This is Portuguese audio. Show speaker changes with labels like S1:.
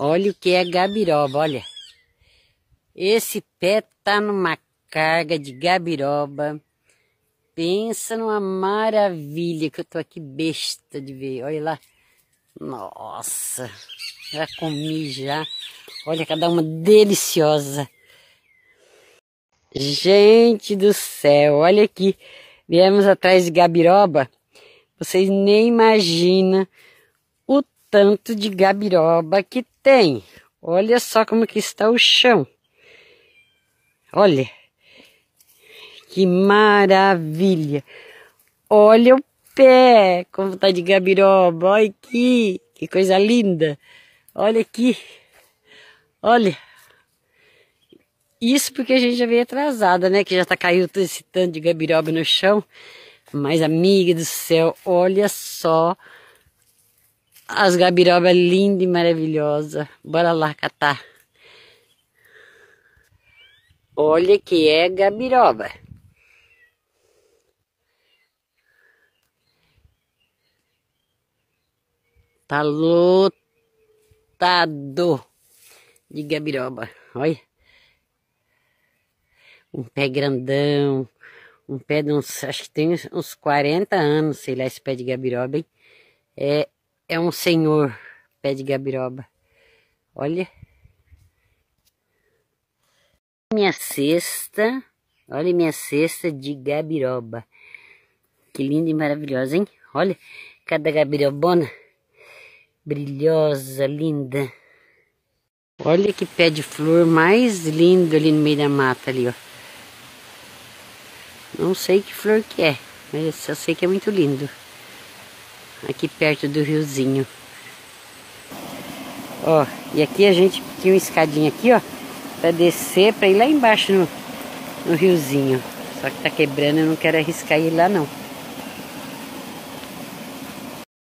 S1: Olha o que é gabiroba, olha. Esse pé tá numa carga de gabiroba. Pensa numa maravilha que eu tô aqui besta de ver. Olha lá. Nossa, já comi já. Olha, cada uma deliciosa. Gente do céu, olha aqui. Viemos atrás de gabiroba. Vocês nem imaginam o tanto de gabiroba que tem. Olha só como que está o chão. Olha. Que maravilha. Olha o pé, como tá de gabiroba. Olha aqui, que coisa linda. Olha aqui. Olha. Isso porque a gente já veio atrasada, né? Que já tá caindo todo esse tanto de gabiroba no chão. Mas, amiga do céu, olha só as gabirobas lindas e maravilhosas. Bora lá catar. Olha que é gabiroba. Tá lotado de gabiroba. Olha. Um pé grandão. Um pé de uns, acho que tem uns 40 anos, sei lá, esse pé de gabiroba, hein? É um senhor pé de gabiroba. Olha. Minha cesta. Olha minha cesta de gabiroba. Que linda e maravilhosa, hein? Olha cada gabirobona. Brilhosa, linda. Olha que pé de flor mais lindo ali no meio da mata ali, ó. Não sei que flor que é, mas só sei que é muito lindo. Aqui perto do riozinho. Ó, e aqui a gente tinha uma escadinha aqui, ó, pra descer, pra ir lá embaixo no riozinho. Só que tá quebrando, eu não quero arriscar ir lá não.